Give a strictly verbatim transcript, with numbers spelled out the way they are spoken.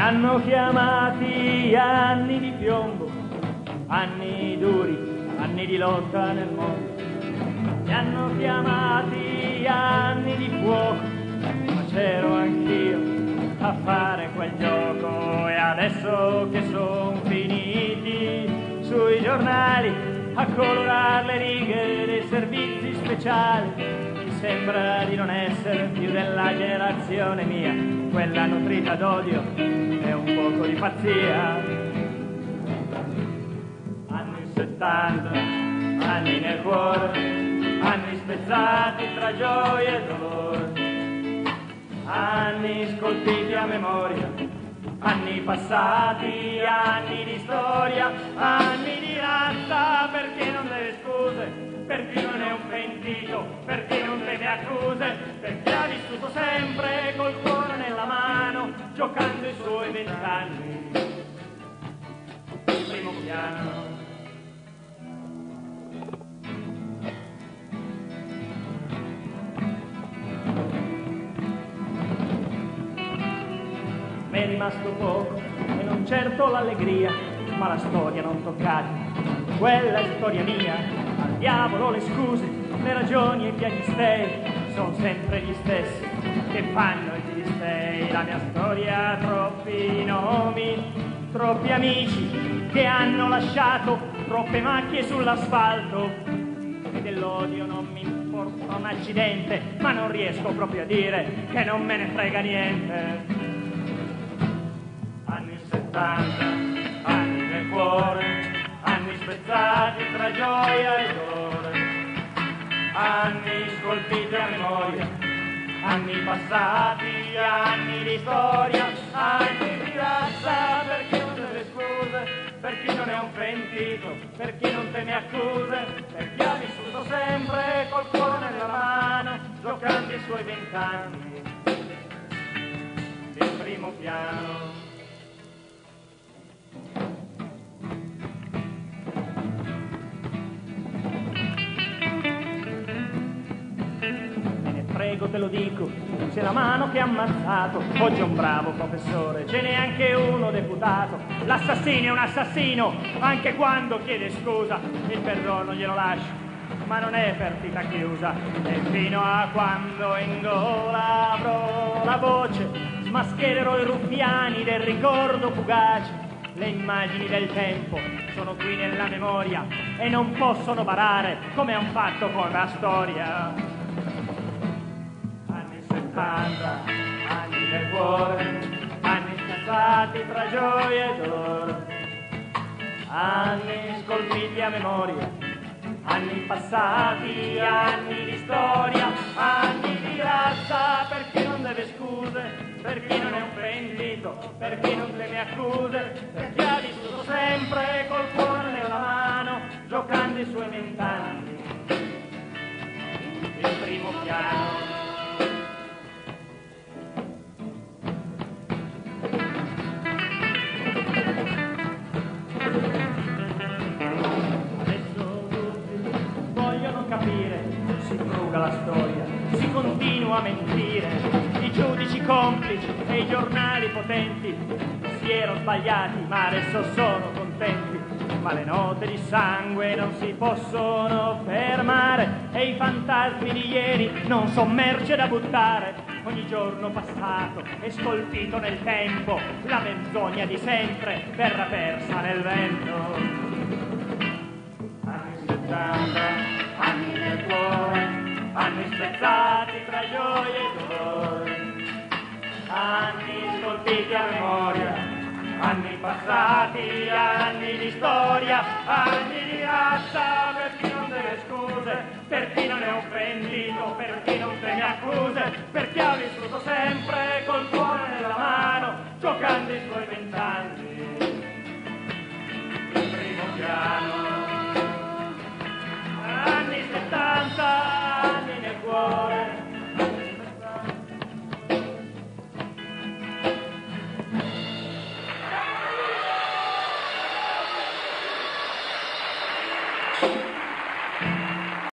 hanno chiamati anni di piombo, anni duri, anni di lotta nel mondo. Mi hanno chiamati anni di fuoco, ma c'ero anch'io a fare quel gioco. E adesso che son finiti sui giornali a colorare le righe dei servizi speciali, mi sembra di non essere più della generazione mia, quella nutrita d'odio e un poco di pazzia. Anni settanta, anni nel cuore, anni spezzati tra gioia e dolore, anni scolpiti a memoria, anni passati, anni di storia, anni di razza, per chi non deve scuse, per chi non è un pentito, per chi non teme accuse, per chi ha vissuto sempre col cuore nella mano, giocando i suoi vent'anni in primo piano. È rimasto poco e non certo l'allegria, ma la storia non toccata, quella è storia mia. Al diavolo le scuse, le ragioni e i piagnistei, sono sempre gli stessi che fanno i filistei. La mia storia ha troppi nomi, troppi amici che hanno lasciato troppe macchie sull'asfalto, e dell'odio non mi importa un accidente, ma non riesco proprio a dire che non me ne frega niente. Anni nel cuore, anni spezzati tra gioia e dolore, anni scolpiti a memoria, anni passati, anni di storia, anni di razza, per chi non deve scuse, per chi non è un pentito, per chi non teme accuse, per chi ha vissuto sempre col cuore nella mano, giocando i suoi vent'anni in primo piano. Prego, te lo dico, c'è la mano che ha ammazzato, oggi è un bravo professore, ce n'è anche uno deputato. L'assassino è un assassino, anche quando chiede scusa, il perdono glielo lascio, ma non è partita chiusa. E fino a quando in gola avrò la voce, smaschererò i ruffiani del ricordo fugace. Le immagini del tempo sono qui nella memoria e non possono barare come han fatto con la storia. Anni nel cuore, anni spezzati tra gioia e dolore, anni scolpiti a memoria, anni passati, anni di storia, anni di razza, per chi non deve scuse, per chi non è un pentito, per chi non teme accuse, per chi ha vissuto sempre col cuore nella mano, giocando i suoi vent'anni in primo piano. Si fruga la storia, si continua a mentire, i giudici complici e i giornali potenti si erano sbagliati ma adesso sono contenti. Ma le note di sangue non si possono fermare e i fantasmi di ieri non son merce da buttare. Ogni giorno passato è scolpito nel tempo, la menzogna di sempre verrà persa nel vento. Anni settanta, anni nel cuore, anni spezzati tra gioia e dolore, anni scolpiti a memoria, anni passati, anni di storia, anni di razza, per chi non deve scuse, per chi non è un pentito, per chi non teme accuse, per chi ha